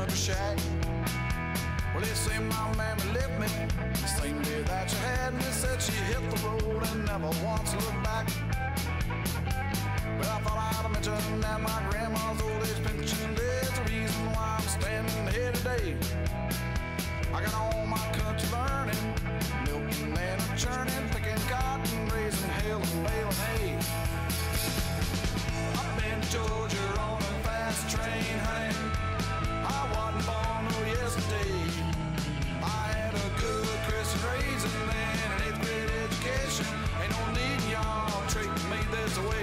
country shack. Well, they say my mammy left me the same day that she had me. Said she hit the road and never once looked back. But I thought I'd mention that my grandma's old age pension is the reason why I'm standing here today. I got all my country learning, milking and churning, picking cotton, raising hay and baling hay. I've been to Georgia on a fast train, honey. I wasn't born no yesterday. I had a good Christian raising and an 8th grade education. Ain't no need y'all treating me this way.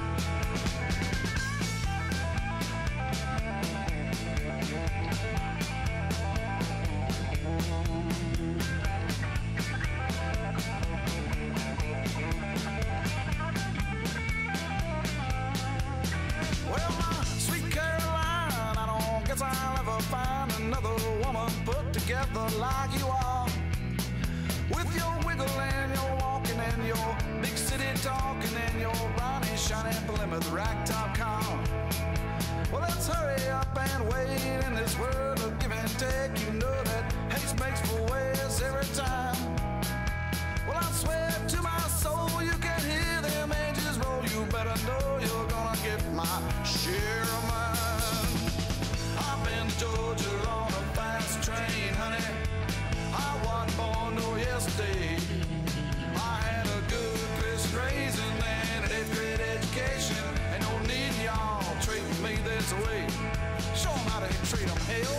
Well, my sweet Caroline, I don't guess I'll ever find another woman put together like you are. With your wiggle and your walking and your big city talking and your brownie shiny Plymouth ragtop car. Well, let's hurry up and wait in this world of give and take. You know that haste makes for ways every time. Well, I swear to my soul you can hear them angels roll. You better know you're gonna get my share of mine. I've been to Georgia on a fast train, honey. I wasn't born no yesterday. I had a good Christian raising and an 8th grade education. Ain't no need y'all treating me this way. Show 'em how to treat 'em, hell.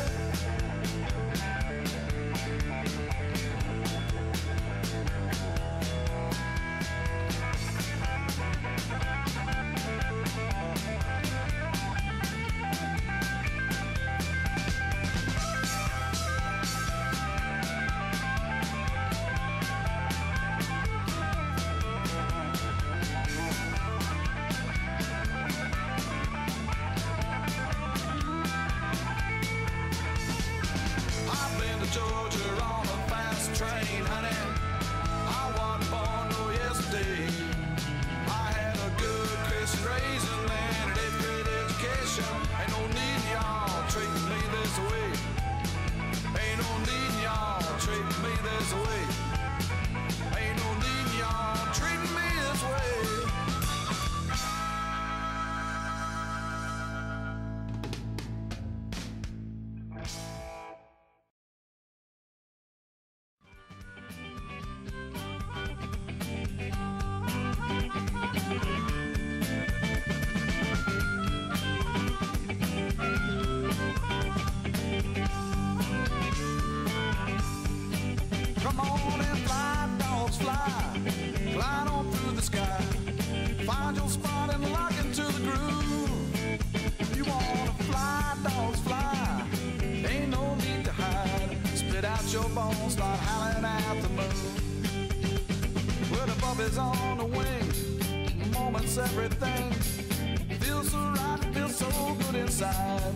Your bones start howling at the moon. With the bubbles on the wings, moments everything feels so right, feels so good inside.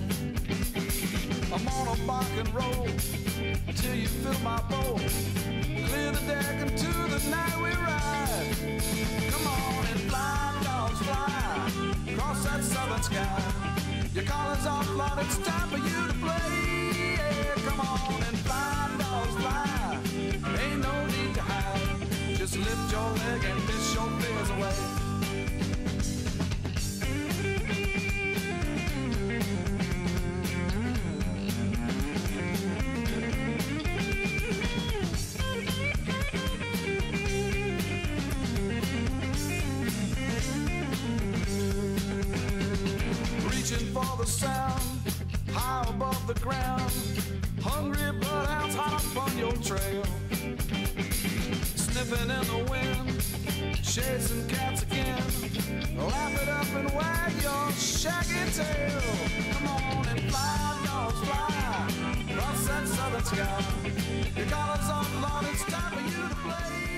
I'm on a bark and roll till you fill my bowl. Clear the deck into the night we ride. Come on and fly, dogs fly, across that southern sky. Your collar's off, Lord, it's time for you to play. Yeah, come on and fly, dogs fly. Ain't no need to hide. Just lift your leg and fish your fears away. Reaching for the sound, high above the ground. Hungry bloodhounds hot up on your trail. Sniffing in the wind, chasing cats again. Laugh it up and wag your shaggy tail. Come on and fly, dogs fly, across that southern sky. Your collar's on, Lord, it's time for you to play.